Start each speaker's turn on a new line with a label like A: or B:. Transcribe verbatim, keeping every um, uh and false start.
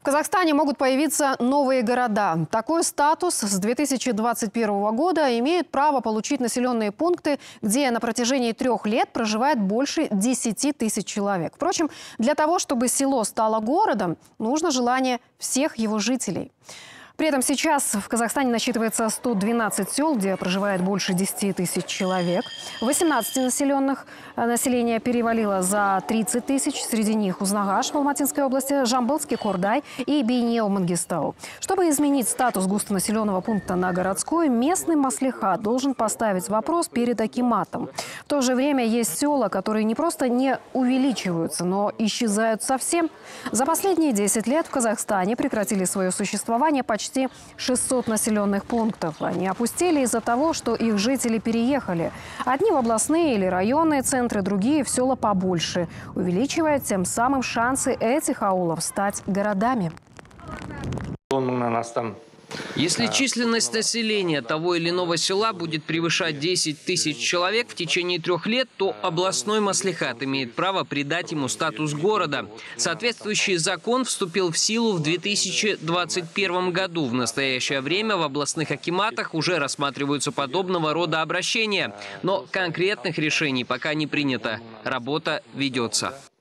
A: В Казахстане могут появиться новые города. Такой статус с две тысячи двадцать первого года имеют право получить населенные пункты, где на протяжении трех лет проживает больше десяти тысяч человек. Впрочем, для того, чтобы село стало городом, нужно желание всех его жителей. При этом сейчас в Казахстане насчитывается сто двенадцать сел, где проживает больше десяти тысяч человек. восемнадцать населенных население перевалило за тридцать тысяч. Среди них Узнагаш в Алматинской области, Жамбылский Кордай и Бейнеу Мангистау. Чтобы изменить статус густонаселенного пункта на городской, местный маслихат должен поставить вопрос перед акиматом. В то же время есть села, которые не просто не увеличиваются, но исчезают совсем. За последние десять лет в Казахстане прекратили свое существование почти Почти шестьсот населенных пунктов. Они опустели из-за того, что их жители переехали. Одни в областные или районные центры, другие в села побольше, увеличивая тем самым шансы этих аулов стать городами.
B: Если численность населения того или иного села будет превышать десять тысяч человек в течение трех лет, то областной маслихат имеет право придать ему статус города. Соответствующий закон вступил в силу в две тысячи двадцать первом году. В настоящее время в областных акиматах уже рассматриваются подобного рода обращения. Но конкретных решений пока не принято. Работа ведется.